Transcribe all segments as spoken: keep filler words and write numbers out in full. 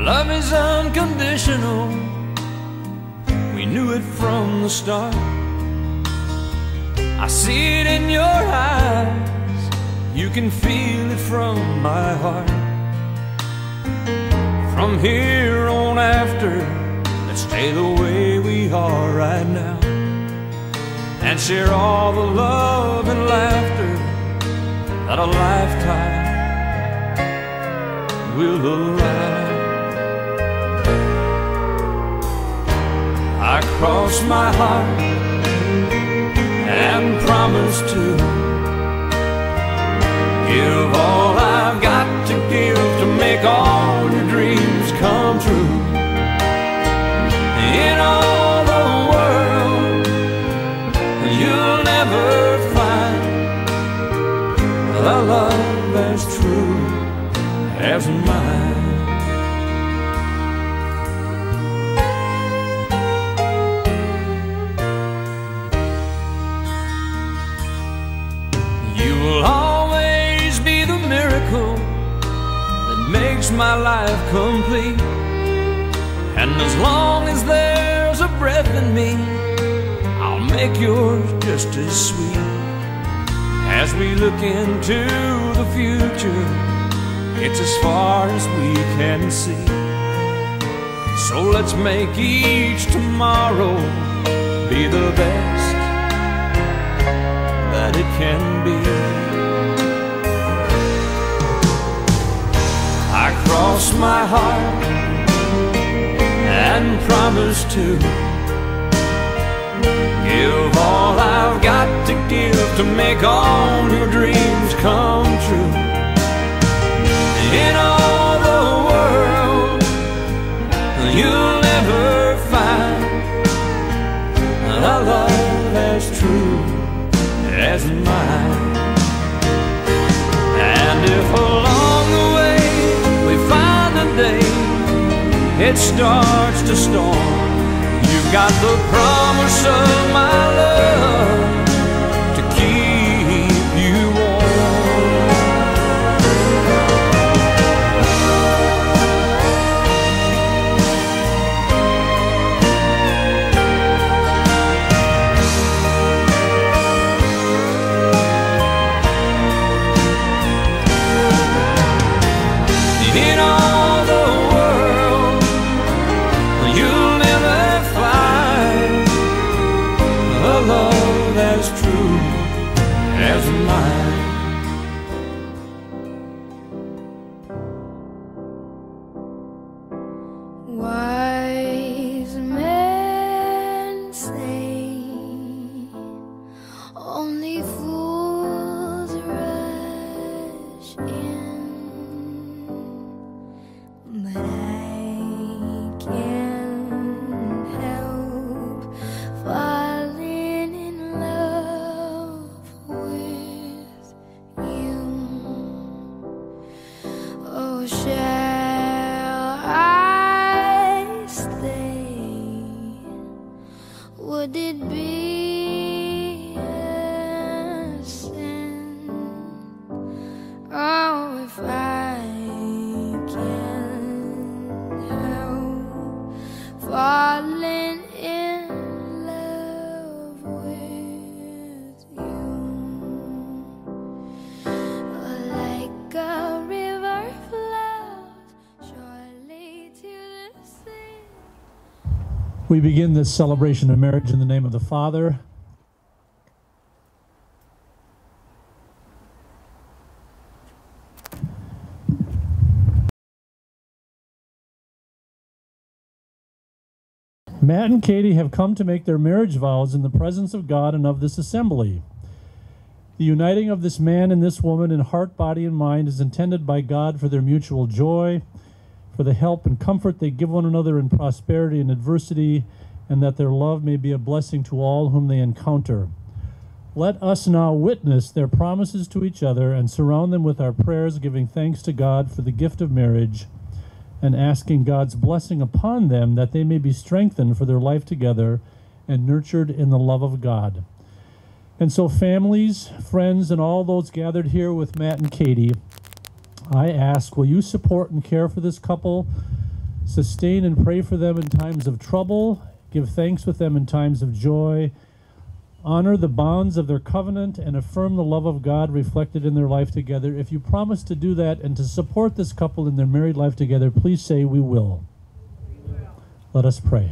Love is unconditional. We knew it from the start. I see it in your eyes. You can feel it from my heart. From here on after, let's stay the way we are right now, and share all the love and laughter that a lifetime will allow. I cross my heart and promise to give all I've got to give to make all your dreams come true. In all the world, you'll never find a love as true as mine. You will always be the miracle that makes my life complete. And as long as there's a breath in me, I'll make yours just as sweet. As we look into the future, it's as far as we can see. So let's make each tomorrow be the best that it can be. I cross my heart and promise to give all I've got to give to make all your dreams come true. In all the world, you'll never find a love as true as mine. And if along the way we find a day it starts to storm, you've got the promise of my love to keep you warm. In all the world, you'll never find a love as true as mine. Wise men say only fools rush in, but I can't help falling in love with you. Oh, shall I stay? Would it be a sin? Oh, if I can't help falling in love with you. Like a river flows surely to the sea. We begin this celebration of marriage in the name of the Father, Matt and Katie have come to make their marriage vows in the presence of God and of this assembly. The uniting of this man and this woman in heart, body, and mind is intended by God for their mutual joy, for the help and comfort they give one another in prosperity and adversity, and that their love may be a blessing to all whom they encounter. Let us now witness their promises to each other and surround them with our prayers, giving thanks to God for the gift of marriage and asking God's blessing upon them that they may be strengthened for their life together and nurtured in the love of God. And so families, friends, and all those gathered here with Matt and Katie, I ask, will you support and care for this couple Sustain and pray for them in times of trouble. Give thanks with them in times of joy. Honor the bonds of their covenant and affirm the love of God reflected in their life together. If you promise to do that and to support this couple in their married life together, please say, we will. We will. Let us pray.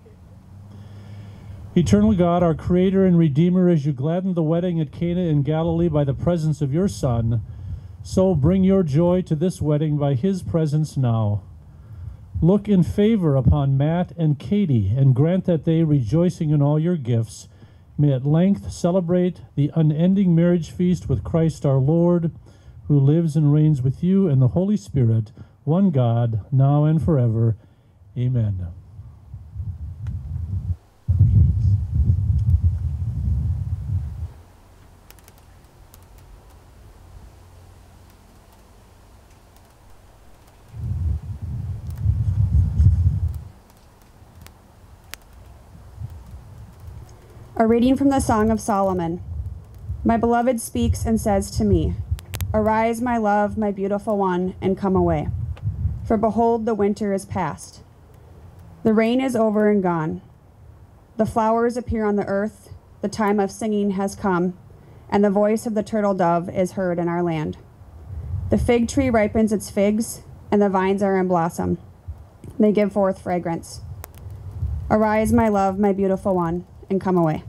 Eternal God, our Creator and Redeemer, as you gladdened the wedding at Cana in Galilee by the presence of your Son, so bring your joy to this wedding by his presence now. Look in favor upon Matt and Katie and grant that they, rejoicing in all your gifts, may at length celebrate the unending marriage feast with Christ our Lord, who lives and reigns with you and the Holy Spirit, one God, now and forever. Amen. A reading from the Song of Solomon. My beloved speaks and says to me, Arise, my love, my beautiful one, and come away. For behold, the winter is past. The rain is over and gone. The flowers appear on the earth. The time of singing has come, and the voice of the turtle dove is heard in our land. The fig tree ripens its figs, and the vines are in blossom. They give forth fragrance. Arise, my love, my beautiful one, and come away.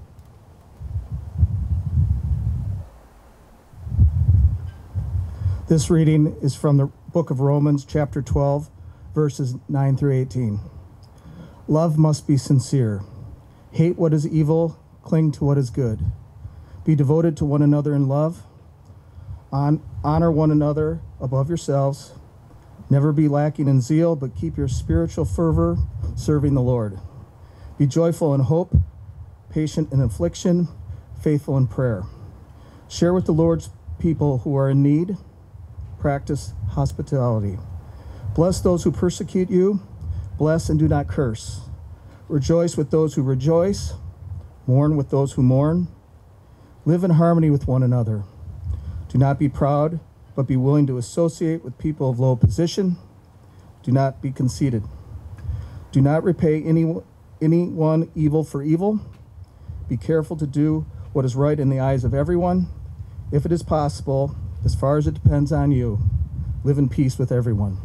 This reading is from the book of Romans, chapter twelve, verses nine through eighteen. Love must be sincere. Hate what is evil, cling to what is good. Be devoted to one another in love. On, honor one another above yourselves. Never be lacking in zeal, but keep your spiritual fervor serving the Lord. Be joyful in hope, patient in affliction, faithful in prayer. Share with the Lord's people who are in need. Practice hospitality. Bless those who persecute you. Bless and do not curse. Rejoice with those who rejoice. Mourn with those who mourn. Live in harmony with one another. Do not be proud, but be willing to associate with people of low position. Do not be conceited. Do not repay any, anyone evil for evil. Be careful to do what is right in the eyes of everyone. If it is possible, as far as it depends on you, live in peace with everyone.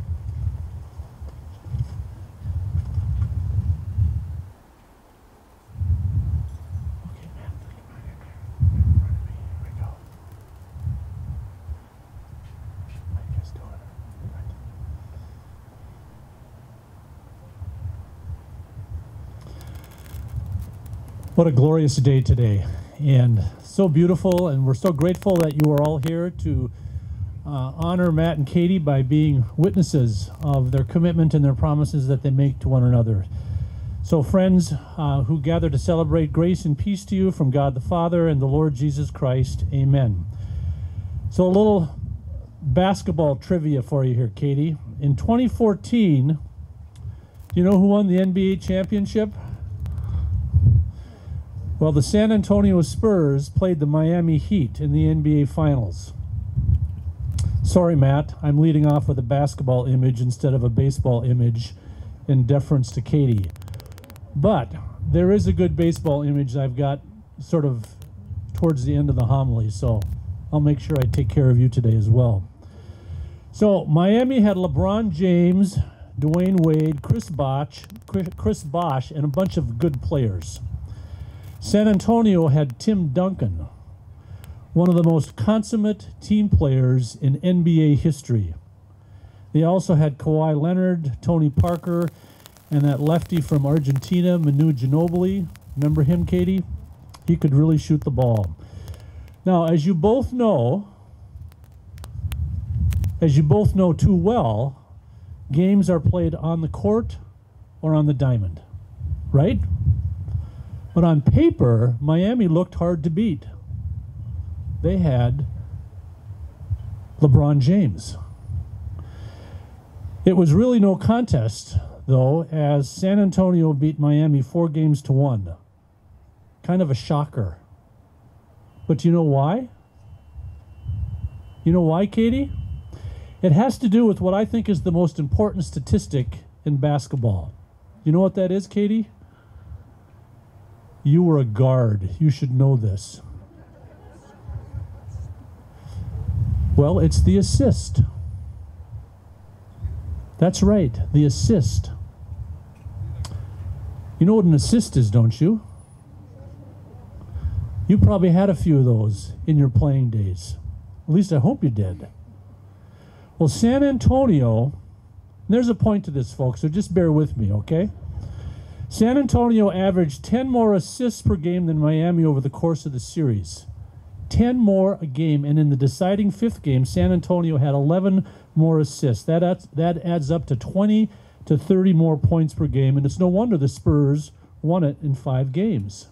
What a glorious day today, and so beautiful, and we're so grateful that you are all here to uh, honor Matt and Katie by being witnesses of their commitment and their promises that they make to one another. So friends uh, who gather to celebrate, grace and peace to you from God the Father and the Lord Jesus Christ. Amen. So a little basketball trivia for you here, Katie. In twenty fourteen, do you know who won the N B A championship? Well, the San Antonio Spurs played the Miami Heat in the N B A Finals. Sorry, Matt, I'm leading off with a basketball image instead of a baseball image in deference to Katie. But there is a good baseball image I've got sort of towards the end of the homily, so I'll make sure I take care of you today as well. So Miami had LeBron James, Dwayne Wade, Chris Bosh, Chris Bosh, and a bunch of good players. San Antonio had Tim Duncan, one of the most consummate team players in N B A history. They also had Kawhi Leonard, Tony Parker, and that lefty from Argentina, Manu Ginobili. Remember him, Katie? He could really shoot the ball. Now, as you both know, as you both know too well, games are played on the court or on the diamond, right? But on paper, Miami looked hard to beat. They had LeBron James. It was really no contest, though, as San Antonio beat Miami four games to one. Kind of a shocker. But you know why? You know why, Katie? It has to do with what I think is the most important statistic in basketball. You know what that is, Katie? You were a guard. You should know this. Well, it's the assist. That's right, the assist. You know what an assist is, don't you? You probably had a few of those in your playing days. At least I hope you did. Well, San Antonio, there's a point to this, folks, so just bear with me, okay? San Antonio averaged ten more assists per game than Miami over the course of the series. ten more a game, and in the deciding fifth game, San Antonio had eleven more assists. That adds, that adds up to twenty to thirty more points per game, and it's no wonder the Spurs won it in five games.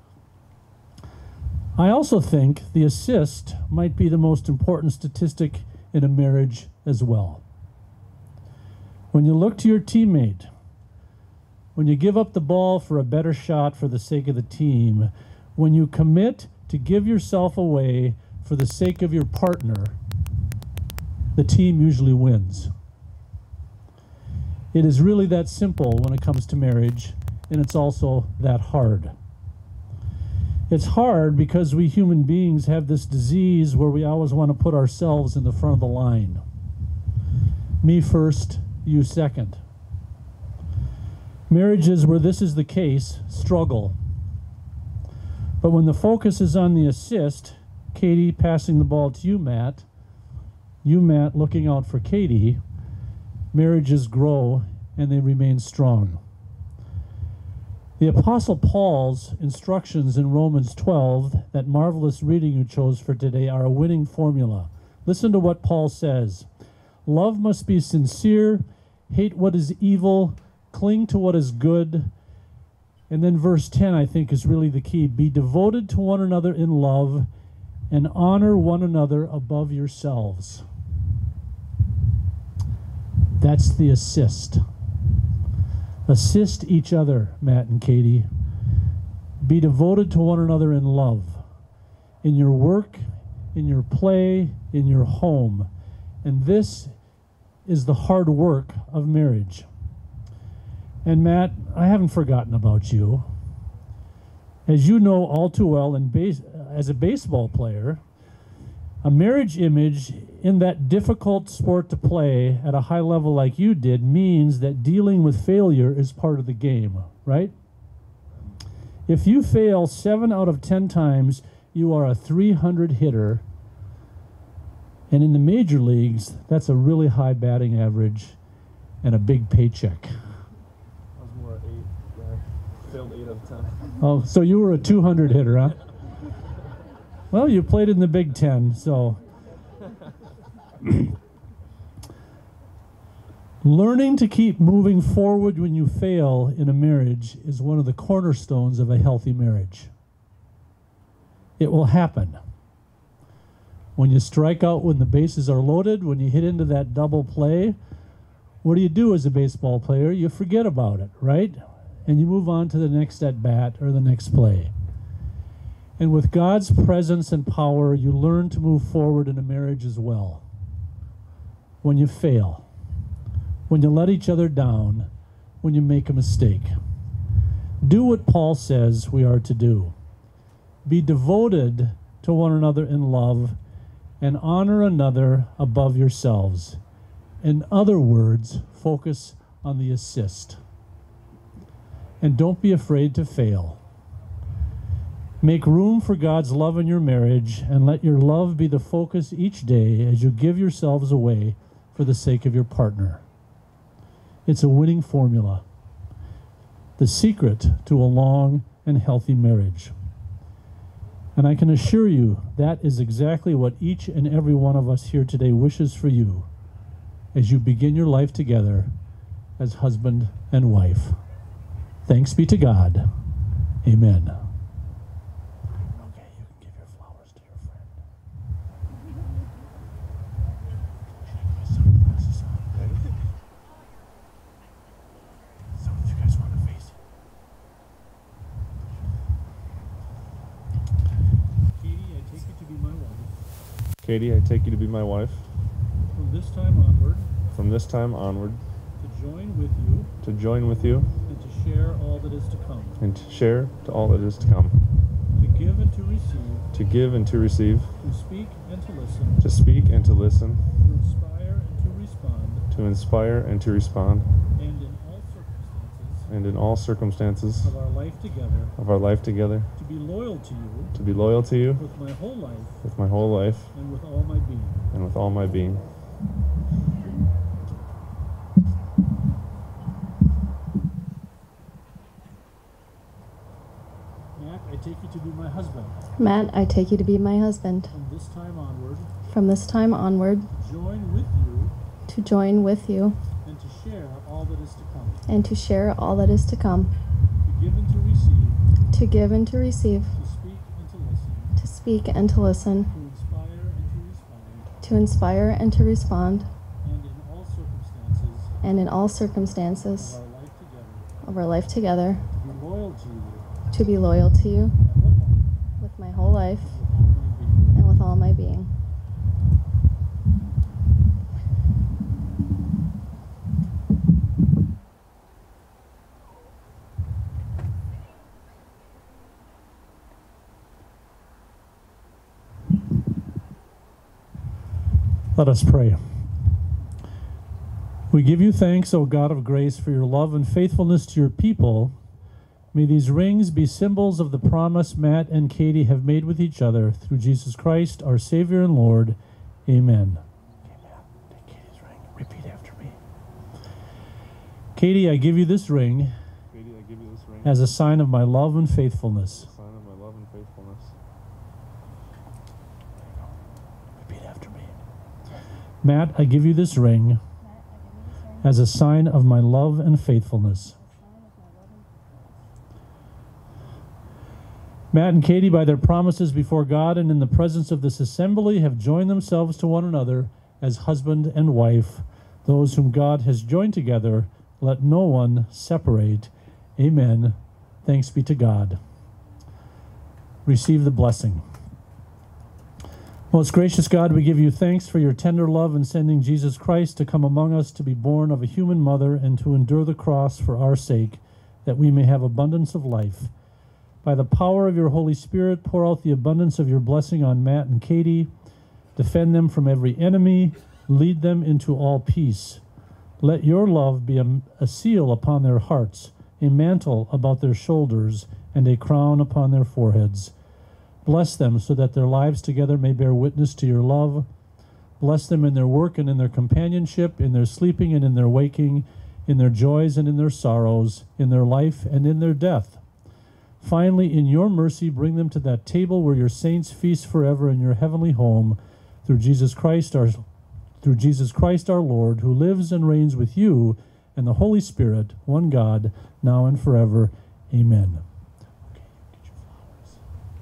I also think the assist might be the most important statistic in a marriage as well. When you look to your teammate, when you give up the ball for a better shot for the sake of the team, when you commit to give yourself away for the sake of your partner, the team usually wins. It is really that simple when it comes to marriage, and it's also that hard. It's hard because we human beings have this disease where we always want to put ourselves in the front of the line. Me first, you second. Marriages where this is the case struggle. But when the focus is on the assist, Katie passing the ball to you, Matt, you, Matt, looking out for Katie, marriages grow and they remain strong. The Apostle Paul's instructions in Romans twelve, that marvelous reading you chose for today, are a winning formula. Listen to what Paul says. Love must be sincere, hate what is evil, cling to what is good. And then verse ten, I think, is really the key. Be devoted to one another in love and honor one another above yourselves. That's the assist. Assist each other, Matt and Katie. Be devoted to one another in love. In your work, in your play, in your home. And this is the hard work of marriage. And Matt, I haven't forgotten about you. As you know all too well, in base, as a baseball player, a marriage image in that difficult sport to play at a high level like you did means that dealing with failure is part of the game, right? If you fail seven out of ten times, you are a three hundred hitter. And in the major leagues, that's a really high batting average and a big paycheck. I was more eight. Yeah, failed eight out of ten. Oh, so you were a two hundred hitter, huh? Well, you played in the Big Ten, so. Learning to keep moving forward when you fail in a marriage is one of the cornerstones of a healthy marriage. It will happen. When you strike out when the bases are loaded, when you hit into that double play, what do you do as a baseball player? You forget about it, right? And you move on to the next at bat or the next play. And with God's presence and power, you learn to move forward in a marriage as well. When you fail, when you let each other down, when you make a mistake. Do what Paul says we are to do. Be devoted to one another in love and honor another above yourselves. In other words, focus on the assist. And don't be afraid to fail. Make room for God's love in your marriage, and let your love be the focus each day as you give yourselves away for the sake of your partner. It's a winning formula, the secret to a long and healthy marriage. And I can assure you that is exactly what each and every one of us here today wishes for you as you begin your life together as husband and wife. Thanks be to God. Amen. Katie, I take you to be my wife. From this time onward, From this time onward, to join with you to join with you and to share all that is to come, and to share to all that is to come, to give and to receive, to give and to receive, to speak and to listen, to speak and to listen, to inspire and to respond, to inspire and to respond, and in all circumstances and in all circumstances of our life together, of our life together, to be loyal to you to be loyal to you with my whole life with my whole life and with all my being. and with all my being. Matt, I take you to be my husband. Matt, I take you to be my husband. From this time onward, From this time onward, join with you to join with you and to share all that is to come, and to share all that is to come, to give and to receive, to give and to receive, to speak and to listen, to speak and to listen, to inspire and to respond, to inspire and to respond, and in all circumstances and in all of circumstances our life together, of our life together, to be loyal to you to be loyal to you my whole life with my whole life with all my being. and with all my being. Let us pray. We give you thanks, O God of grace, for your love and faithfulness to your people. May these rings be symbols of the promise Matt and Katie have made with each other through Jesus Christ, our Savior and Lord. Amen. Okay, Matt, take Katie's ring. Repeat after me. Katie, I give you this ring Katie, I give you this ring as a sign of my love and faithfulness. a sign of my love and faithfulness. Repeat after me. Matt, I give you this ring as a sign of my love and faithfulness. Matt and Katie, by their promises before God and in the presence of this assembly, have joined themselves to one another as husband and wife. Those whom God has joined together, let no one separate. Amen. Thanks be to God. Receive the blessing. Most gracious God, we give you thanks for your tender love in sending Jesus Christ to come among us, to be born of a human mother, and to endure the cross for our sake, that we may have abundance of life. By the power of your Holy Spirit, pour out the abundance of your blessing on Matt and Katie. Defend them from every enemy. Lead them into all peace. Let your love be a, a seal upon their hearts, a mantle about their shoulders, and a crown upon their foreheads. Bless them so that their lives together may bear witness to your love. Bless them in their work and in their companionship, in their sleeping and in their waking, in their joys and in their sorrows, in their life and in their death. Finally, in your mercy, bring them to that table where your saints feast forever in your heavenly home, through Jesus Christ our through Jesus Christ our Lord, who lives and reigns with you and the Holy Spirit, one God, now and forever. Amen. Okay, get your flowers.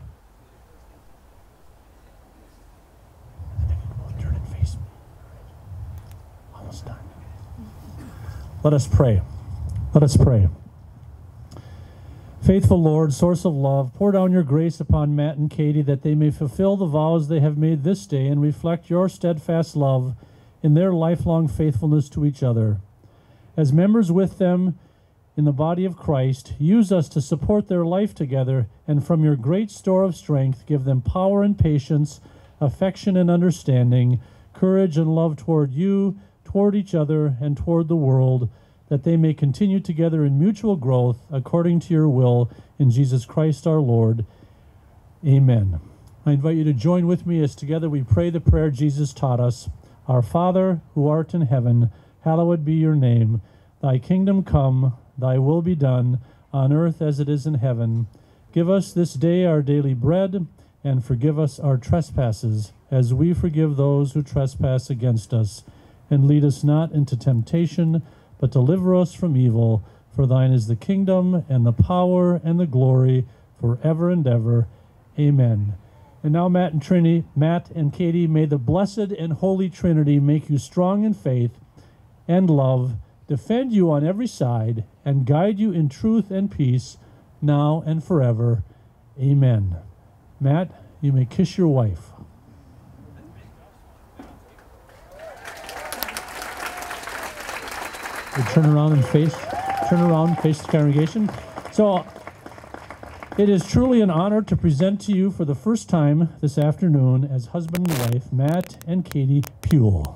And then you both turn and face me. All right. Almost done. Let us pray. Let us pray. Faithful Lord, source of love, pour down your grace upon Matt and Katie that they may fulfill the vows they have made this day and reflect your steadfast love in their lifelong faithfulness to each other. As members with them in the body of Christ, use us to support their life together, and from your great store of strength, give them power and patience, affection and understanding, courage and love toward you, toward each other, and toward the world, that they may continue together in mutual growth according to your will in Jesus Christ our Lord. Amen. I invite you to join with me as together we pray the prayer Jesus taught us. Our Father, who art in heaven, hallowed be your name. Thy kingdom come, thy will be done, on earth as it is in heaven. Give us this day our daily bread, and forgive us our trespasses, as we forgive those who trespass against us. And lead us not into temptation, but deliver us from evil. For thine is the kingdom, and the power, and the glory, forever and ever. Amen. And now, Matt and Trinity, Matt and Katie, may the blessed and holy Trinity make you strong in faith and love, defend you on every side, and guide you in truth and peace, now and forever. Amen. Matt, you may kiss your wife. to turn around and face, turn around, face the congregation. So it is truly an honor to present to you for the first time this afternoon as husband and wife, Matt and Katie Puhle.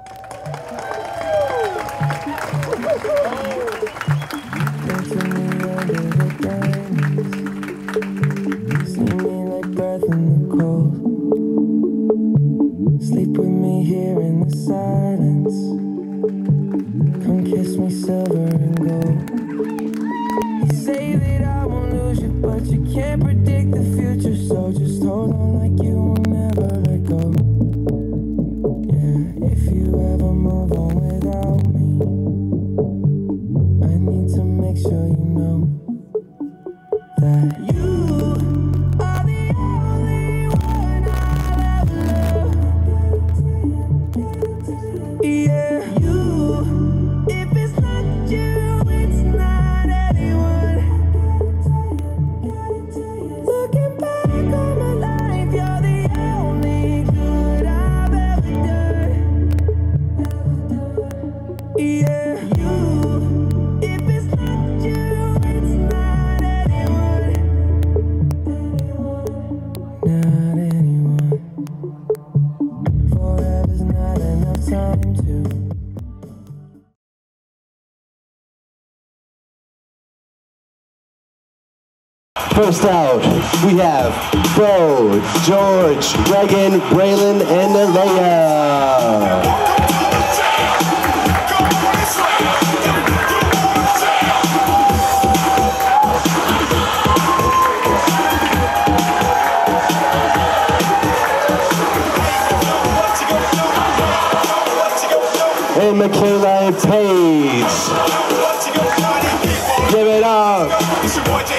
Sleep with me here in the silence. Come kiss me silver and gold. You say that I won't lose you, but you can't predict the future. So just hold on like you will never let go. Yeah, if you ever move on without me, I need to make sure you know that you are the only one I've ever loved. Yeah, you. If it's not you, it's not anyone. Looking back on my life, you're the only good I've ever done. Yeah, you. If it's not you, it's not anyone. Not anyone. Forever's not enough time to. First out, we have Bo, George, Reagan, Braylon, and Alea. And Michaela and Paige. Give it up. It's your boy J C.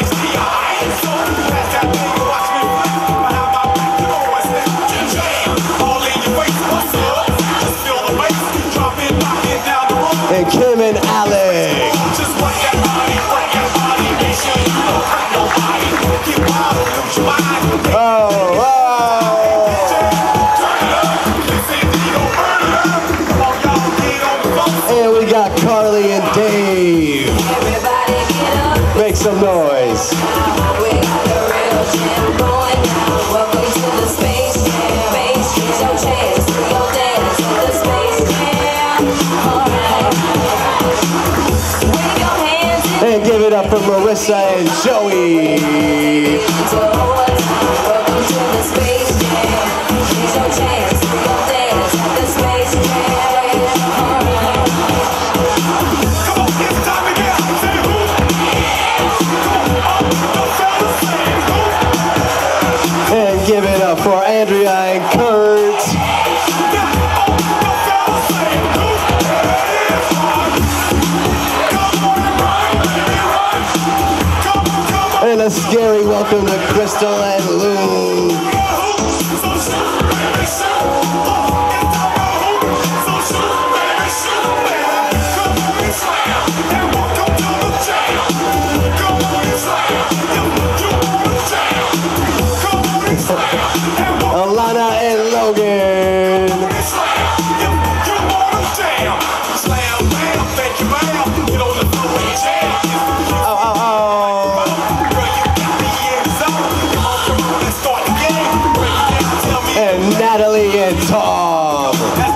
And Kim and Alex. Oh, oh. And we got Carly and Dave. Make some noise. And give it up for Marissa and Joey. And give it up for Andrea and Kurt. And a scary welcome to Crystal and Lou. Alana and Logan. Oh, oh, oh. And Natalie and Tom.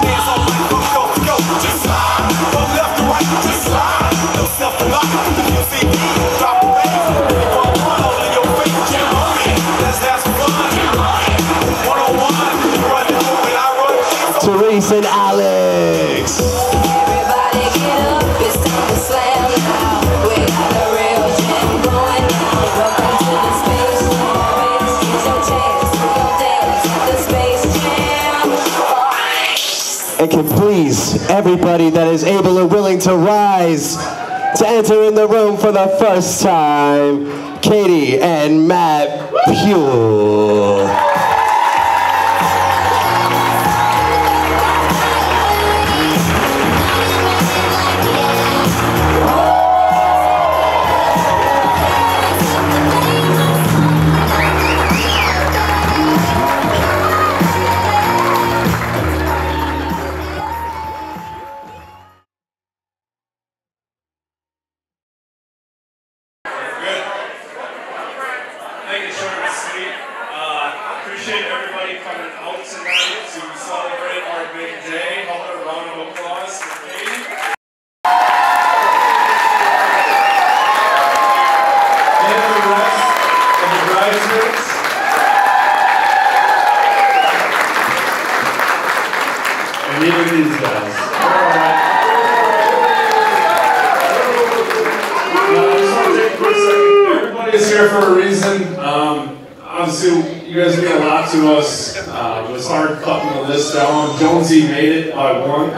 Therese and Alex. Everybody get up, it's time to slam now. We got a real jam going now. Welcome to the Space Jam. Here's your chance to go dance at the Space Jam. And can please everybody that is able or willing to rise to enter in the room for the first time, Katie and Matt Puhle. Everybody's here for a reason. Um, obviously, you guys mean a lot to us. Uh, it was hard cutting the list down. Jonesy made it by one.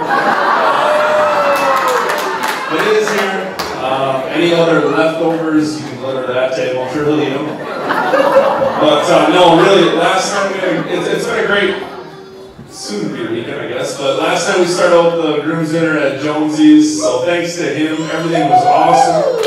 But it is here. Uh, any other leftovers, you can deliver to that table. I'm sure he'll eat them. But uh, no, really, last time, we, it's, it's been a great, soon to be a weekend, I guess. But last time we started out the groom's dinner at Jonesy's, so thanks to him, everything was awesome.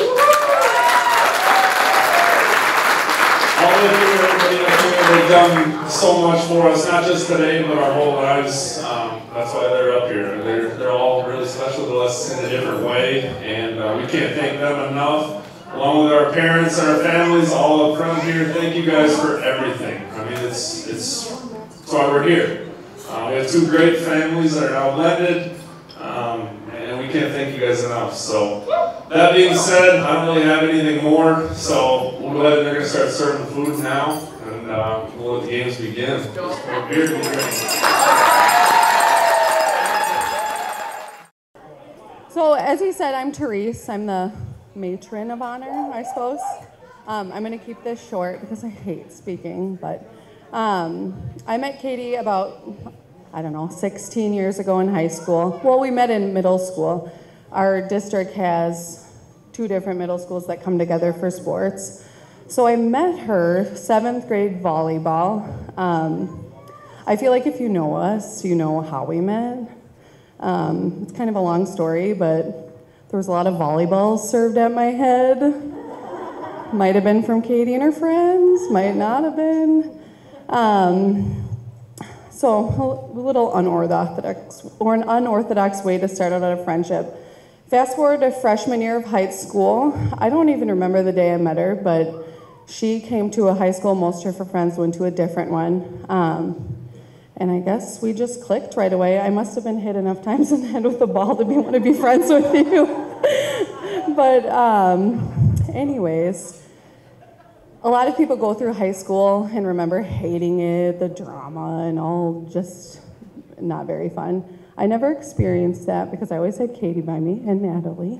All of you, everybody, I think they've done so much for us, not just today, but our whole lives. Um, that's why they're up here. They're, they're all really special to us in a different way, and uh, we can't thank them enough. Along with our parents and our families, all up front here, thank you guys for everything. I mean, it's, it's, it's why we're here. Uh, we have two great families that are now blended, um, and we can't thank you guys enough. So, that being said, I don't really have anything more, so we'll go ahead and they're going to start serving food now, and uh, we'll let the games begin. More beer to be drinking. So, as he said, I'm Therese. I'm the matron of honor, I suppose. Um, I'm going to keep this short because I hate speaking, but um, I met Katie about, I don't know, sixteen years ago in high school. Well, we met in middle school. Our district has two different middle schools that come together for sports. So I met her seventh grade volleyball. Um, I feel like if you know us, you know how we met. Um, it's kind of a long story, but there was a lot of volleyballs served at my head. Might have been from Katie and her friends, might not have been. Um, so a little unorthodox, or an unorthodox way to start out a friendship. Fast forward to freshman year of high school. I don't even remember the day I met her, but she came to a high school. Most of her friends went to a different one. Um, and I guess we just clicked right away. I must have been hit enough times in the head with a ball to be, want to be friends with you. But um, anyways, a lot of people go through high school and remember hating it, the drama, and all just not very fun. I never experienced that because I always had Katie by me and Natalie.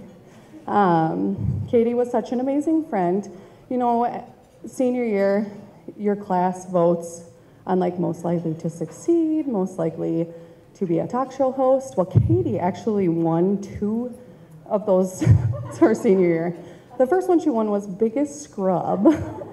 Um, Katie was such an amazing friend. You know, senior year, your class votes on like most likely to succeed, most likely to be a talk show host. Well, Katie actually won two of those her senior year. The first one she won was Biggest Scrub.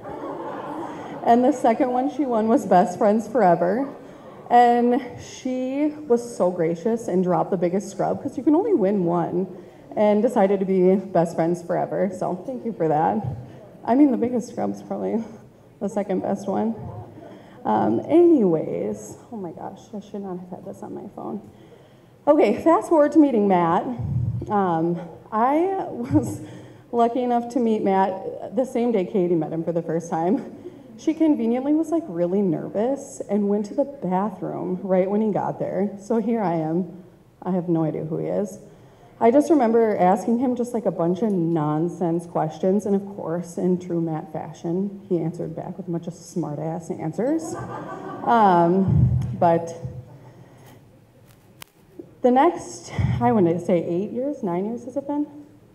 And the second one she won was Best Friends Forever. And she was so gracious and dropped the Biggest Scrub, because you can only win one, and decided to be Best Friends Forever. So thank you for that. I mean, the Biggest Scrub's probably the second best one. Um, anyways, oh my gosh, I should not have had this on my phone. Okay, fast forward to meeting Matt. Um, I was lucky enough to meet Matt the same day Katie met him for the first time. She conveniently was like really nervous and went to the bathroom right when he got there. So here I am. I have no idea who he is. I just remember asking him just like a bunch of nonsense questions, and of course, in true Matt fashion, he answered back with a bunch of smart-ass answers. Um, but the next, I want to say eight years, nine years has it been?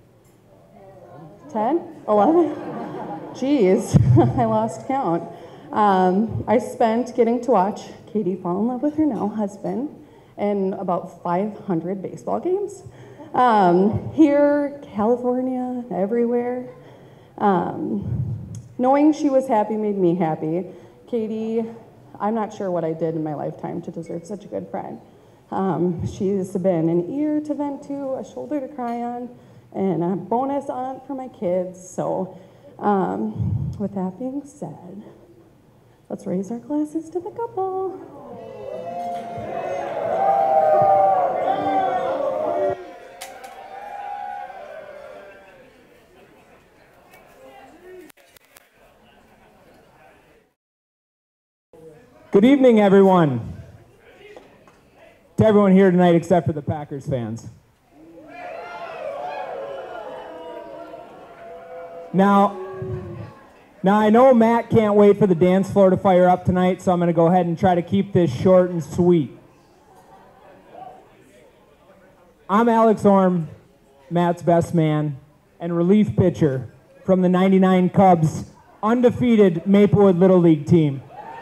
ten? eleven? Jeez, I lost count. Um, I spent getting to watch Katie fall in love with her now husband in about five hundred baseball games. Um, here, California, everywhere. Um, knowing she was happy made me happy. Katie, I'm not sure what I did in my lifetime to deserve such a good friend. Um, she's been an ear to vent to, a shoulder to cry on, and a bonus aunt for my kids. So um, with that being said, let's raise our glasses to the couple. Good evening, everyone. To everyone here tonight except for the Packers fans. Now, now I know Matt can't wait for the dance floor to fire up tonight, so I'm going to go ahead and try to keep this short and sweet. I'm Alex Orm, Matt's best man and relief pitcher from the ninety-nine Cubs undefeated Maplewood Little League team.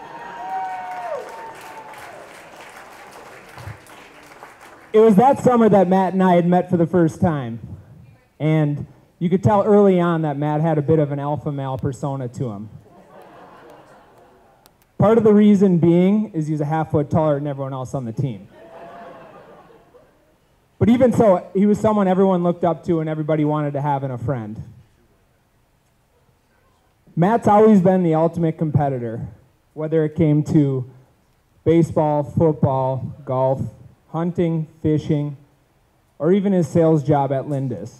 It was that summer that Matt and I had met for the first time. And you could tell early on that Matt had a bit of an alpha male persona to him. Part of the reason being is he's a half foot taller than everyone else on the team. But even so, he was someone everyone looked up to and everybody wanted to have in a friend. Matt's always been the ultimate competitor, whether it came to baseball, football, golf, hunting, fishing, or even his sales job at Lindis.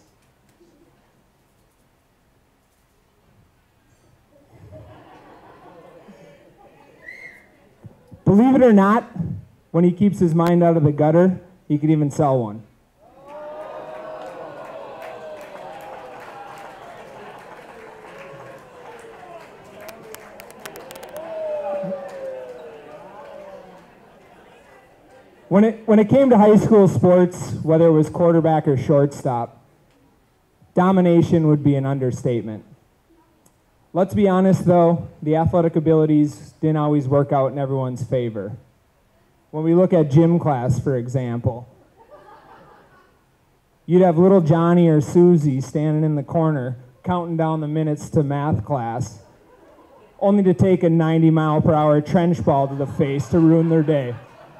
Believe it or not, when he keeps his mind out of the gutter, he could even sell one. When it, when it came to high school sports, whether it was quarterback or shortstop, domination would be an understatement. Let's be honest though, the athletic abilities didn't always work out in everyone's favor. When we look at gym class, for example, you'd have little Johnny or Susie standing in the corner counting down the minutes to math class, only to take a ninety mile per hour trench ball to the face to ruin their day.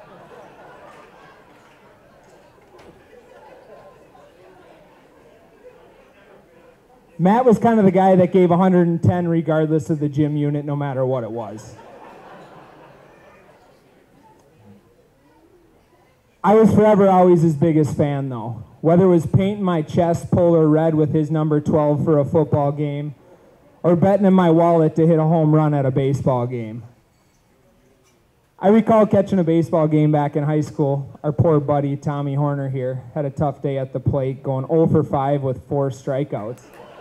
Matt was kind of the guy that gave one hundred ten regardless of the gym unit, no matter what it was. I was forever always his biggest fan, though. Whether it was painting my chest polar red with his number twelve for a football game, or betting in my wallet to hit a home run at a baseball game. I recall catching a baseball game back in high school. Our poor buddy, Tommy Horner here, had a tough day at the plate, going oh for five with four strikeouts.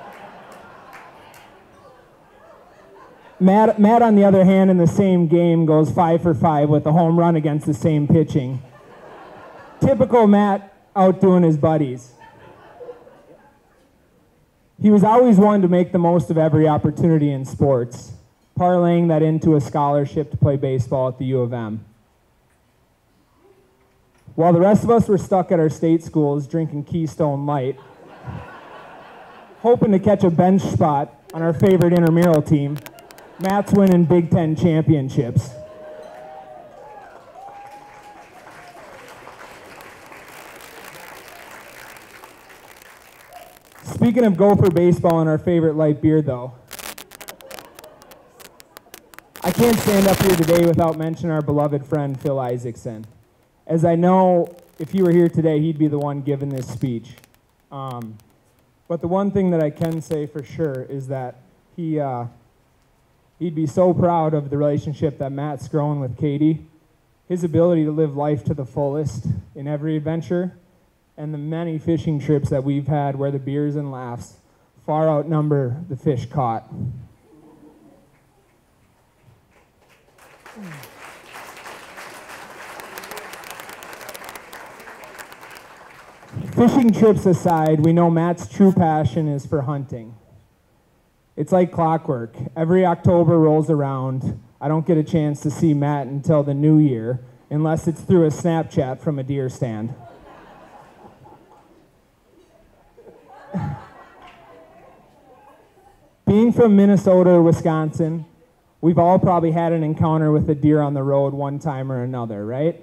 Matt, Matt, on the other hand, in the same game, goes five for five with a home run against the same pitching. Typical Matt outdoing his buddies. He was always one to make the most of every opportunity in sports, parlaying that into a scholarship to play baseball at the U of M. While the rest of us were stuck at our state schools drinking Keystone Light, hoping to catch a bench spot on our favorite intramural team, Matt's winning Big Ten championships. Speaking of Gopher baseball and our favorite light beer, though, I can't stand up here today without mentioning our beloved friend Phil Isaacson. As I know, if he were here today, he'd be the one giving this speech. Um, but the one thing that I can say for sure is that he, uh, he'd be so proud of the relationship that Matt's growing with Katie, his ability to live life to the fullest in every adventure, and the many fishing trips that we've had where the beers and laughs far outnumber the fish caught. Fishing trips aside, we know Matt's true passion is for hunting. It's like clockwork. Every October rolls around, I don't get a chance to see Matt until the new year, unless it's through a Snapchat from a deer stand. Being from Minnesota or Wisconsin, we've all probably had an encounter with a deer on the road one time or another, right?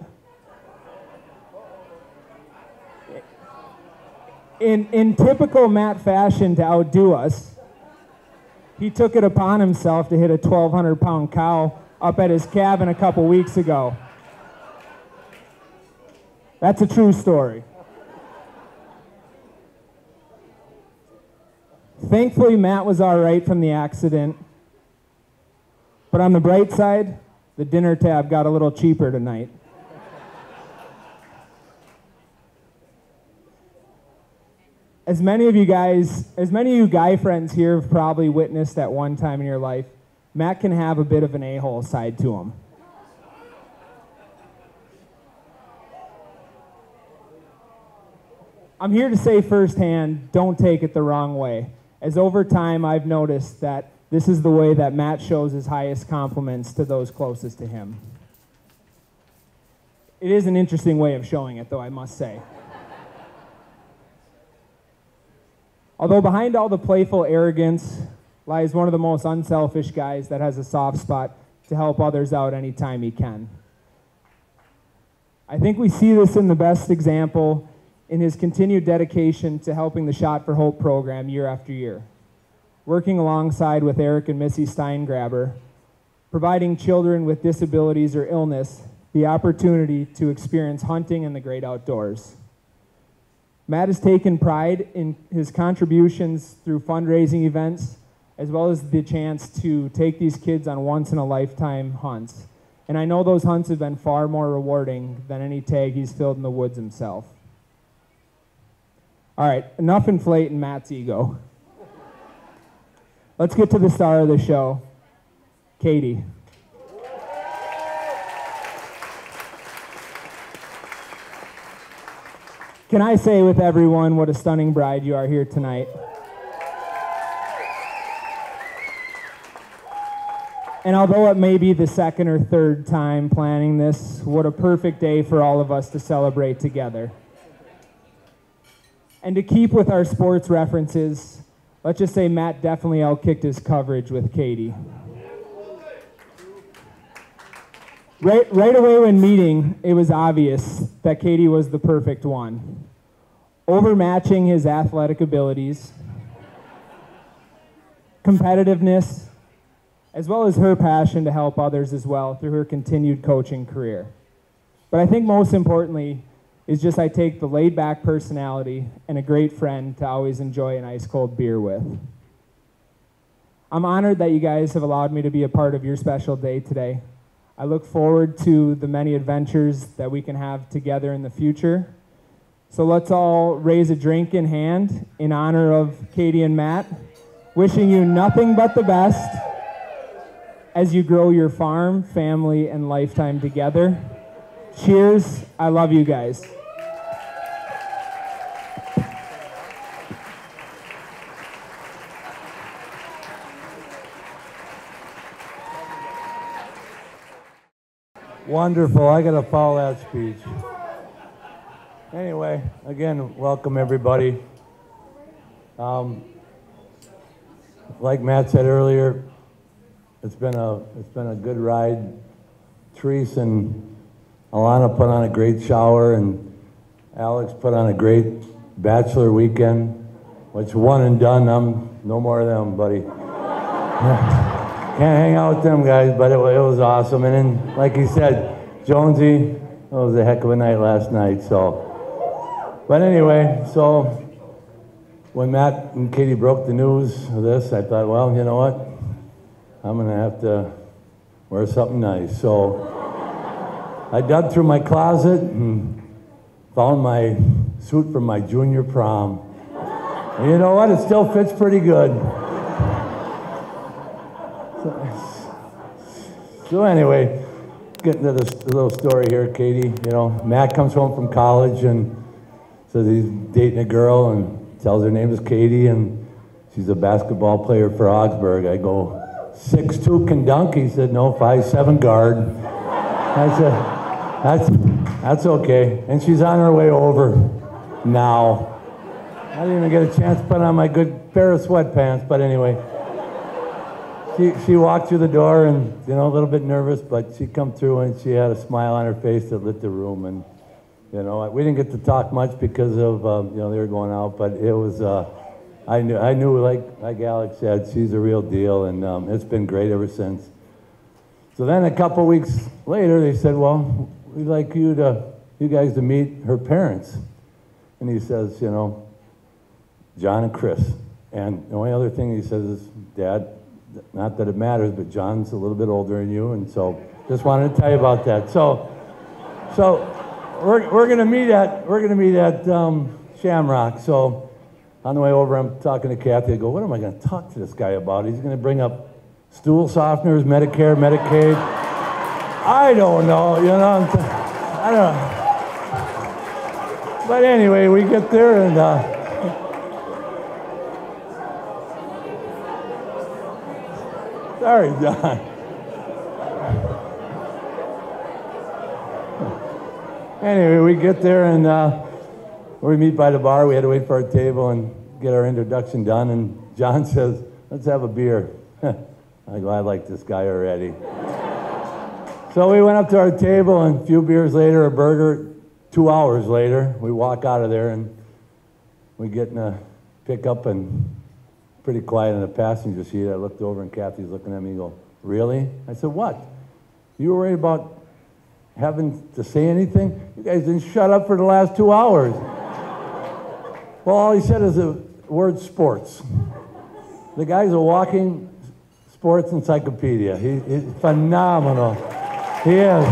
In, in typical Matt fashion to outdo us, he took it upon himself to hit a twelve hundred pound cow up at his cabin a couple weeks ago. That's a true story. Thankfully, Matt was all right from the accident. But on the bright side, the dinner tab got a little cheaper tonight. As many of you guys, as many of you guy friends here have probably witnessed at one time in your life, Matt can have a bit of an a-hole side to him. I'm here to say firsthand, don't take it the wrong way. As over time, I've noticed that this is the way that Matt shows his highest compliments to those closest to him. It is an interesting way of showing it, though, I must say. Although behind all the playful arrogance lies one of the most unselfish guys that has a soft spot to help others out anytime he can. I think we see this in the best example in his continued dedication to helping the Shot for Hope program year after year, working alongside with Eric and Missy Steingraber, providing children with disabilities or illness the opportunity to experience hunting in the great outdoors. Matt has taken pride in his contributions through fundraising events, as well as the chance to take these kids on once-in-a-lifetime hunts. And I know those hunts have been far more rewarding than any tag he's filled in the woods himself. All right, enough inflating Matt's ego. Let's get to the star of the show, Katie. Can I say with everyone what a stunning bride you are here tonight? And although it may be the second or third time planning this, what a perfect day for all of us to celebrate together. And to keep with our sports references, let's just say Matt definitely outkicked his coverage with Katie. Right, right away when meeting, it was obvious that Katie was the perfect one. Overmatching his athletic abilities, competitiveness, as well as her passion to help others as well through her continued coaching career. But I think most importantly is just I take the laid-back personality and a great friend to always enjoy an ice-cold beer with. I'm honored that you guys have allowed me to be a part of your special day today. I look forward to the many adventures that we can have together in the future. So let's all raise a drink in hand in honor of Katie and Matt, wishing you nothing but the best as you grow your farm, family, and lifetime together. Cheers. I love you guys. Wonderful. I got to follow that speech. Anyway, again, welcome everybody. Um, like Matt said earlier, it's been a it's been a good ride. Therese and Alana put on a great shower, and Alex put on a great bachelor weekend, which one and done. I'm no more of them, buddy. Can't hang out with them guys, but it, it was awesome. And then, like he said, Jonesy, it was a heck of a night last night. So, but anyway, so when Matt and Katie broke the news of this, I thought, well, you know what? I'm gonna have to wear something nice. So I dug through my closet and found my suit from my junior prom. And you know what? It still fits pretty good. So anyway, getting to this little story here, Katie. You know, Matt comes home from college and says he's dating a girl and tells her name is Katie and she's a basketball player for Augsburg. I go, six two can dunk? He said, no, five seven guard. I said, that's, that's okay. And she's on her way over now. I didn't even get a chance to put on my good pair of sweatpants, but anyway. She, she walked through the door and, you know, a little bit nervous, but she come through and she had a smile on her face that lit the room. And, you know, we didn't get to talk much because of, um, you know, they were going out, but it was, uh, I knew, I knew, like, like Alex said, she's a real deal, and um, it's been great ever since. So then a couple weeks later, they said, well, we'd like you to, you guys to meet her parents. And he says, you know, John and Chris. And the only other thing he says is, Dad, not that it matters, but John's a little bit older than you, and so just wanted to tell you about that. So, so we're we're gonna meet at we're gonna meet at um, Shamrock. So on the way over, I'm talking to Kathy. I go, what am I gonna talk to this guy about? He's gonna bring up stool softeners, Medicare, Medicaid. I don't know, you know. I don't know. But anyway, we get there and. Uh, Sorry, John. Anyway, we get there and uh, we meet by the bar. We had to wait for our table and get our introduction done. And John says, let's have a beer. I go, I like this guy already. So we went up to our table, and a few beers later, a burger. Two hours later, we walk out of there, and we get in a pickup and pretty quiet in the passenger seat. I looked over, and Kathy's looking at me and go, really? I said, what? You were worried about having to say anything? You guys didn't shut up for the last two hours. Well, all he said is the word sports. The guy's a walking sports encyclopedia. He, he's phenomenal. He is.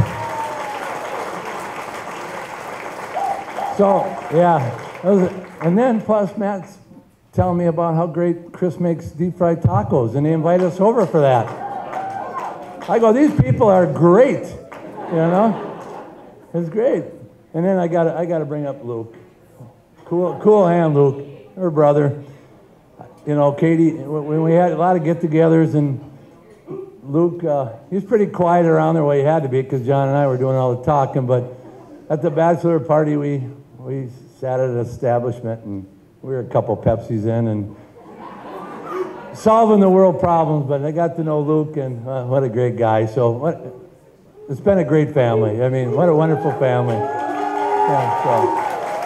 So, yeah. Was, and then plus Matt's telling me about how great Chris makes deep fried tacos, and they invite us over for that. I go, these people are great, you know? It's great. And then I got I got to bring up Luke. Cool, cool hand, Luke, her brother. You know, Katie, when we had a lot of get-togethers, and Luke, uh, he was pretty quiet around there. Well, he had to be, because John and I were doing all the talking. But at the bachelor party, we we sat at an establishment, and we were a couple Pepsis in, and solving the world problems. But I got to know Luke, and uh, what a great guy. So what, it's been a great family. I mean, what a wonderful family. Yeah, so.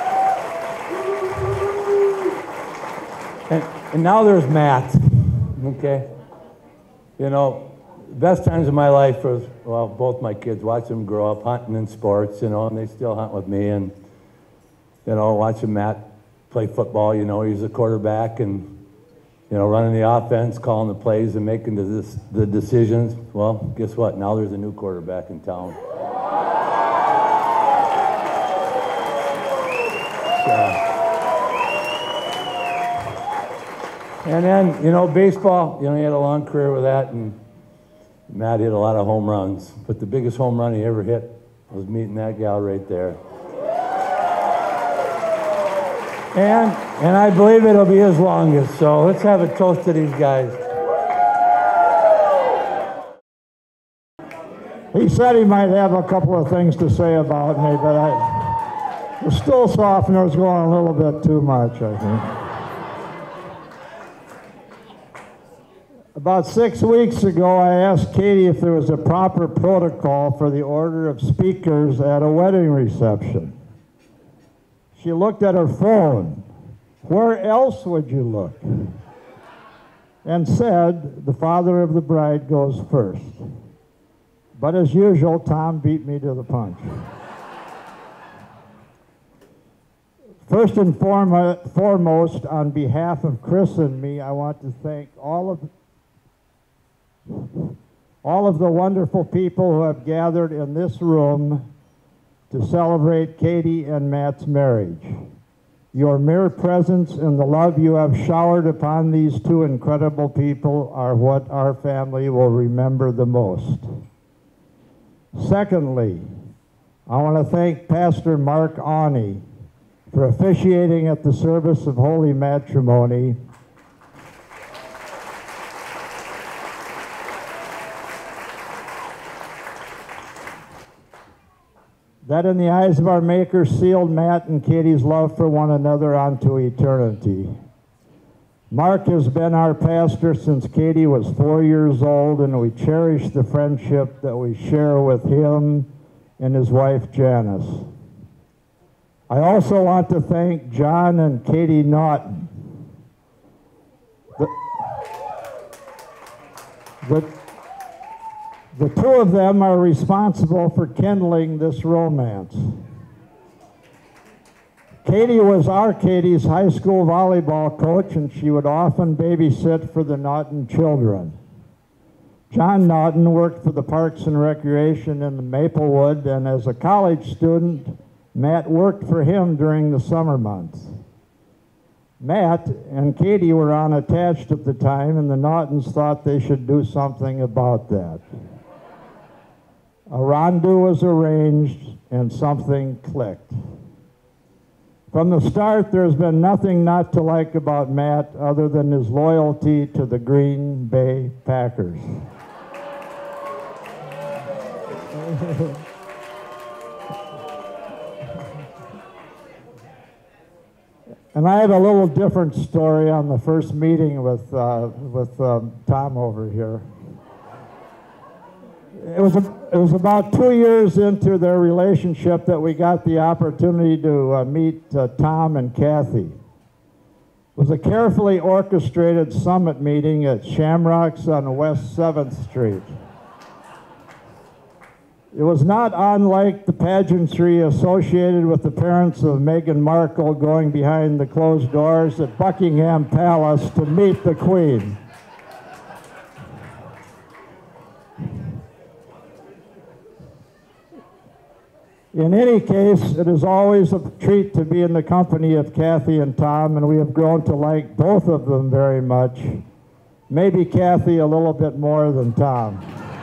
And, and now there's Matt, okay? You know, the best times of my life was, well, both my kids, watching them grow up, hunting in sports, you know, and they still hunt with me, and, you know, watching Matt play football, you know, he's a quarterback, and, you know, running the offense, calling the plays, and making the, the decisions. Well, guess what? Now there's a new quarterback in town. So, and then, you know, baseball, you know, he had a long career with that, and Matt hit a lot of home runs. But the biggest home run he ever hit was meeting that gal right there. And, and I believe it'll be his longest, so let's have a toast to these guys. He said he might have a couple of things to say about me, but I, the stool softener's going a little bit too much, I think. About six weeks ago, I asked Katie if there was a proper protocol for the order of speakers at a wedding reception. She looked at her phone. Where else would you look? And said, the father of the bride goes first. But as usual, Tom beat me to the punch. First and foremost, on behalf of Chris and me, I want to thank all of all of the wonderful people who have gathered in this room to celebrate Katie and Matt's marriage. Your mere presence and the love you have showered upon these two incredible people are what our family will remember the most. Secondly, I want to thank Pastor Mark Awney for officiating at the service of Holy Matrimony. That in the eyes of our Maker sealed Matt and Katie's love for one another onto eternity. Mark has been our pastor since Katie was four years old, and we cherish the friendship that we share with him and his wife Janice. I also want to thank John and Katie Naughton. The, the, The two of them are responsible for kindling this romance. Katie was our Katie's high school volleyball coach, and she would often babysit for the Naughton children. John Naughton worked for the Parks and Recreation in the Maplewood, and as a college student, Matt worked for him during the summer months. Matt and Katie were unattached at the time, and the Naughtons thought they should do something about that. A rendezvous was arranged, and something clicked. From the start, there's been nothing not to like about Matt other than his loyalty to the Green Bay Packers. And I have a little different story on the first meeting with, uh, with um, Tom over here. It was, a, it was about two years into their relationship that we got the opportunity to uh, meet uh, Tom and Kathy. It was a carefully orchestrated summit meeting at Shamrocks on West seventh Street. It was not unlike the pageantry associated with the parents of Meghan Markle going behind the closed doors at Buckingham Palace to meet the Queen. In any case, it is always a treat to be in the company of Kathy and Tom, and we have grown to like both of them very much. Maybe Kathy a little bit more than Tom.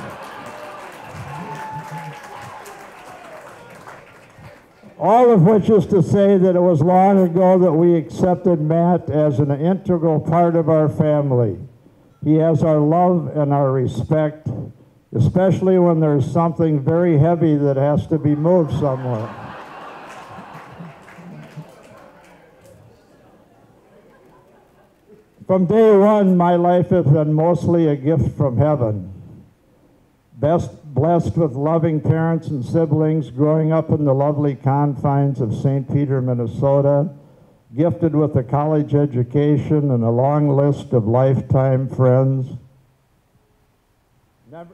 All of which is to say that it was long ago that we accepted Matt as an integral part of our family. He has our love and our respect, especially when there's something very heavy that has to be moved somewhere. From day one, my life has been mostly a gift from heaven. Best blessed with loving parents and siblings, growing up in the lovely confines of Saint Peter, Minnesota, gifted with a college education and a long list of lifetime friends. Never,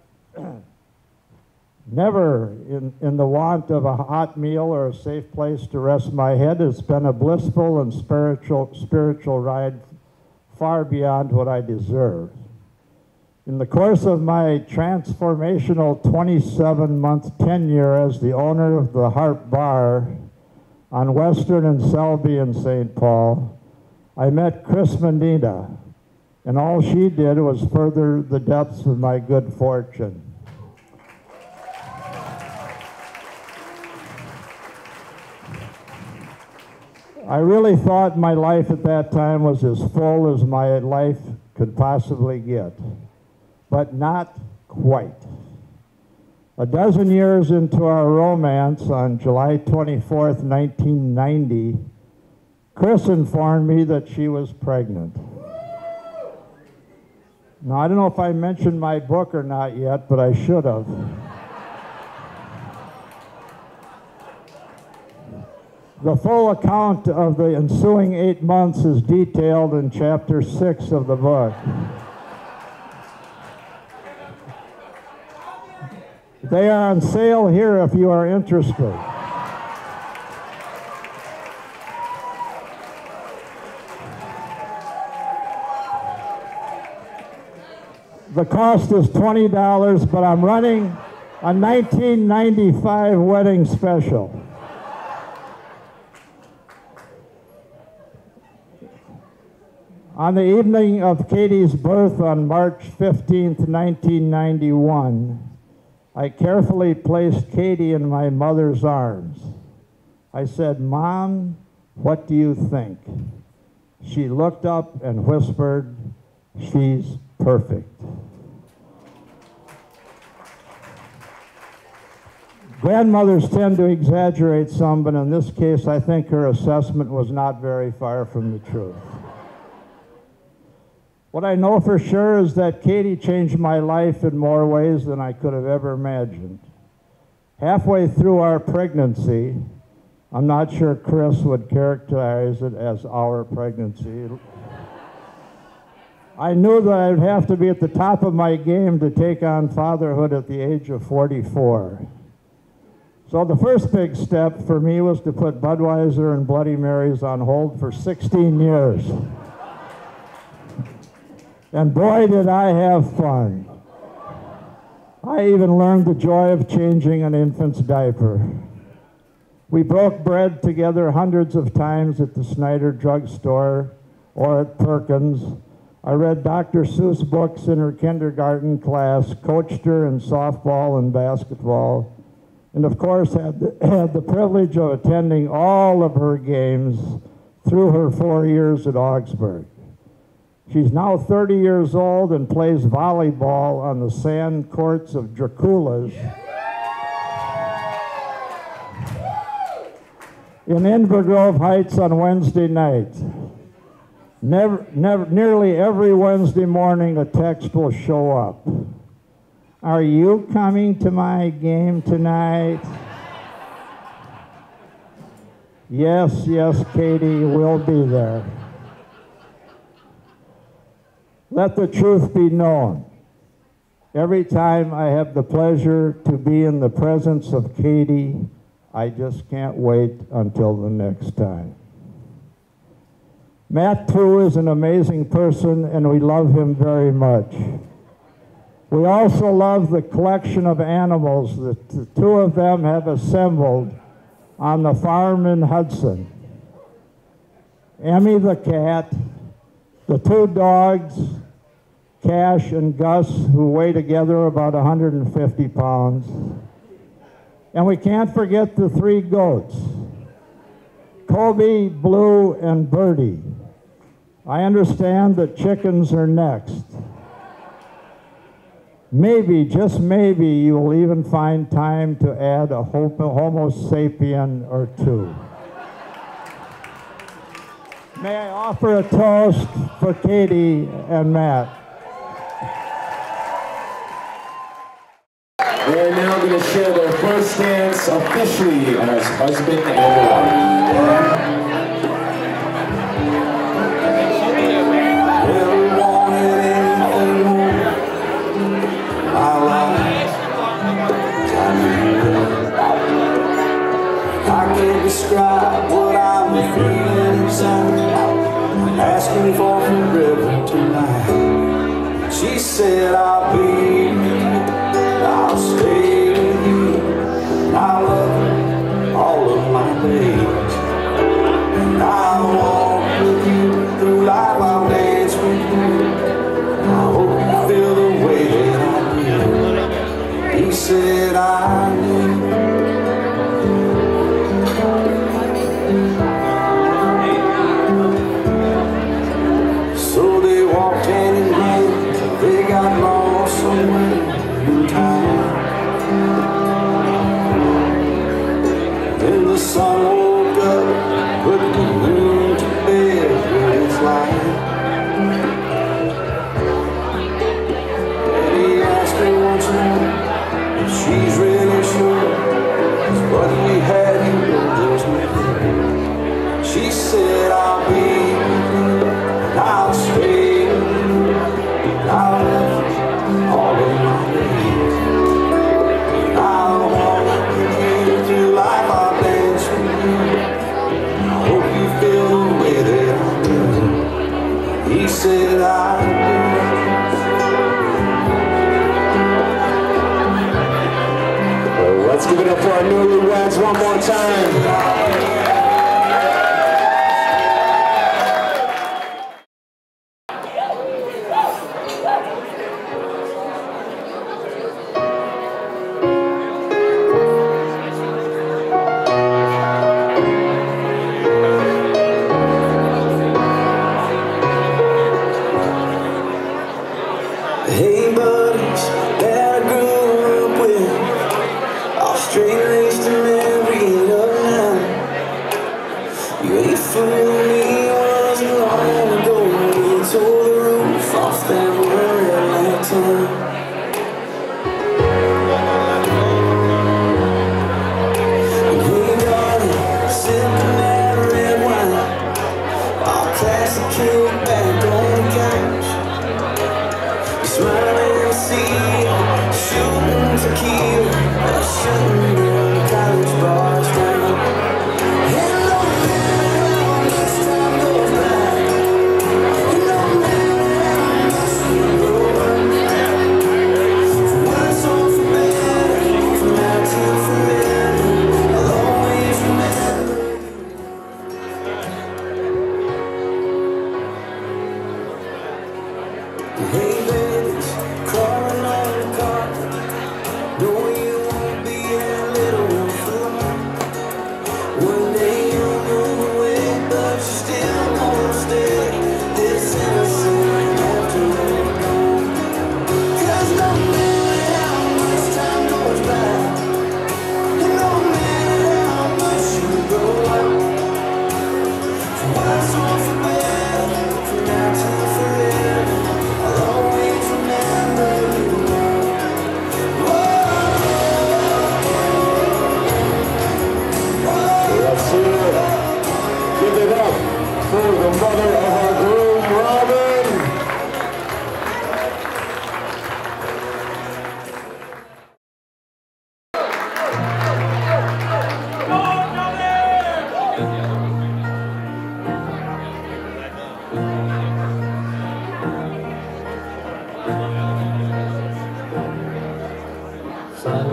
never in, in the want of a hot meal or a safe place to rest my head. It's been a blissful and spiritual, spiritual ride far beyond what I deserve. In the course of my transformational twenty-seven month tenure as the owner of the Harp Bar on Western and Selby in Saint Paul, I met Chris Medina, and all she did was further the depths of my good fortune. I really thought my life at that time was as full as my life could possibly get. But not quite. A dozen years into our romance, on July twenty-fourth, nineteen ninety, Chris informed me that she was pregnant. Now, I don't know if I mentioned my book or not yet, but I should have. The full account of the ensuing eight months is detailed in chapter six of the book. They are on sale here if you are interested. The cost is twenty dollars, but I'm running a nineteen ninety-five wedding special. On the evening of Katie's birth on March fifteenth, nineteen ninety-one, I carefully placed Katie in my mother's arms. I said, "Mom, what do you think?" She looked up and whispered, "She's perfect." Grandmothers tend to exaggerate some, but in this case, I think her assessment was not very far from the truth. What I know for sure is that Katie changed my life in more ways than I could have ever imagined. Halfway through our pregnancy, I'm not sure Chris would characterize it as our pregnancy. I knew that I'd have to be at the top of my game to take on fatherhood at the age of forty-four. So the first big step for me was to put Budweiser and Bloody Marys on hold for sixteen years. And boy, did I have fun. I even learned the joy of changing an infant's diaper. We broke bread together hundreds of times at the Snyder drugstore or at Perkins. I read Doctor Seuss books in her kindergarten class, coached her in softball and basketball, and of course had the, had the privilege of attending all of her games through her four years at Augsburg. She's now thirty years old and plays volleyball on the sand courts of Dracula's. in Inver Grove Heights on Wednesday night. Never, never, nearly every Wednesday morning a text will show up. Are you coming to my game tonight? Yes, yes, Katie, we'll be there. Let the truth be known. Every time I have the pleasure to be in the presence of Katie, I just can't wait until the next time. Matt, too, is an amazing person, and we love him very much. We also love the collection of animals that the two of them have assembled on the farm in Hudson. Emmy the cat, the two dogs, Cash and Gus, who weigh together about one hundred fifty pounds. And we can't forget the three goats, Kobe, Blue, and Birdie. I understand that chickens are next. Maybe, just maybe, you will even find time to add a Homo sapien or two. May I offer a toast for Katie and Matt? They're now going to share their first dance officially as husband and wife. Never wanted anything more. My life, I can't describe what I'm feeling inside. Asking for forever tonight. She said I'll be, I'll stay with you. I love all of my days. And I'll walk with you through life. I'll dance with you. I hope you feel the way that I do. He said I knew. So they walked hand in hand. They got lost somewhere in time. Then the sun woke up, put the moon to bed with its light. And he asked her once more if she's really sure it's what we had in those days. She said I'll be with you, and I'll stay with you, and I'll love all of my days. I'll walk with you through life, I'll dance with you. I hope you feel the way that I do. He said I do. Well, let's give it up for our newlyweds one more time. Hey buddies that I grew up with, all straight-laced and married up now.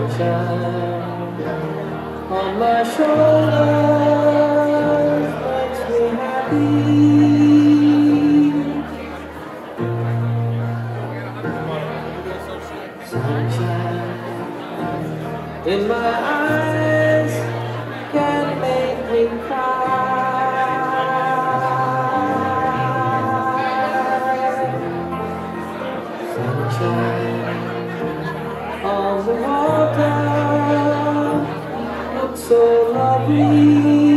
Sunshine on my shoulders makes me happy. Sunshine in my eyes can make me cry. Sunshine on the water looks so lovely.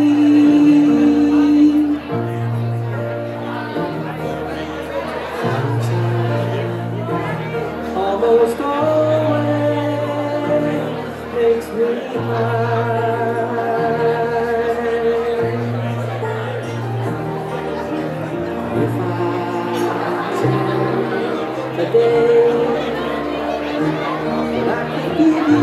Sunshine almost always makes me high. If I take a day I can give you,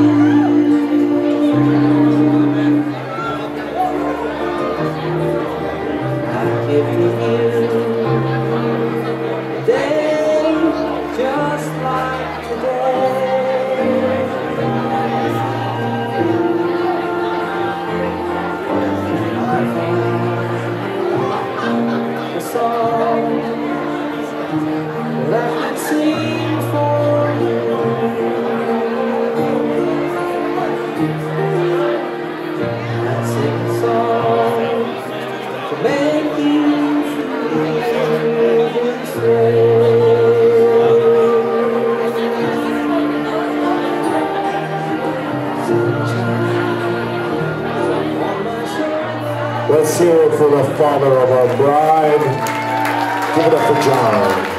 I give to you a day just like today. I find a song that I can sing for you. To make you feel this way. Let's hear it for the father of our bride. Give it up for John.